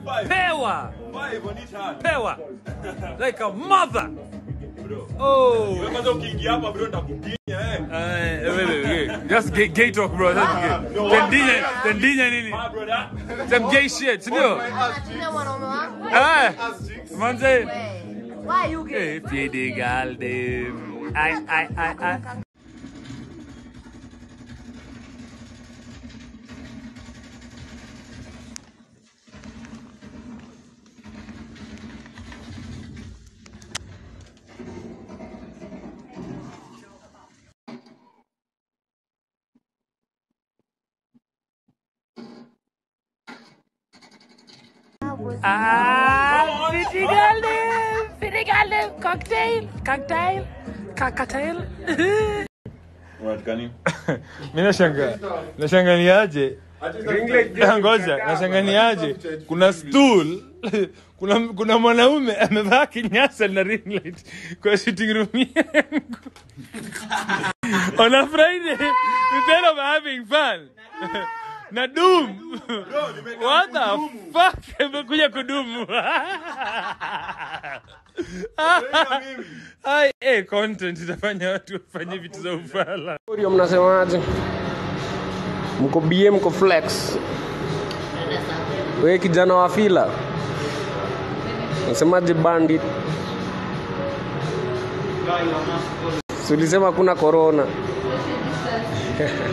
Pewa. 5 on each hand. Pewa. Like a mother. Bro. Oh. Wewe kwanza ukiingia hapa bro ndakupinya Wait. Just gay talk, bro. That's gay. Tendinya nini? Ah brother. Some gay shit, ndio. Manze. Why you gay? Piedi galde. I. Finigalde, cocktail. What can you? Mimi nashanganiaje? Ngoja, nashanganiaje? Kuna stool, kuna mwanaume amevaa kinyasa na ring light kwa sitting room yangu. On a Friday, instead of having fun. Na doom. What the fuck? Nimekuja kudumu. Ai, content itafanya watu wafanye vitu za ufala. Ndio mnasemaje? Mko BM mko flex. Wewe kijana wa fila. Unasemaje bandit? Ulisema kuna corona.